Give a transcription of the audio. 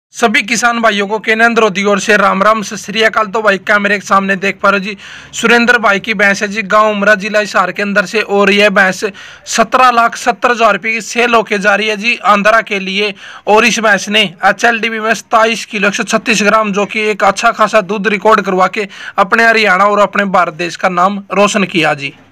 सभी किसान भाइयों को केनेंद्र रोधी ओर से राम राम सत श्री अकाल। तो भाई कैमरे के सामने देख पा रहे हो जी, सुरेंद्र भाई की भैंस है जी, गांव उमरा जिला हिसार के अंदर से। और यह भैंस 17,70,000 रुपये की सेल होके जा रही है जी आंध्रा के लिए। और इस भैंस ने HLDB में 27 किलो 136 ग्राम जो कि एक अच्छा खासा दूध रिकॉर्ड करवा के अपने हरियाणा और अपने भारत देश का नाम रोशन किया जी।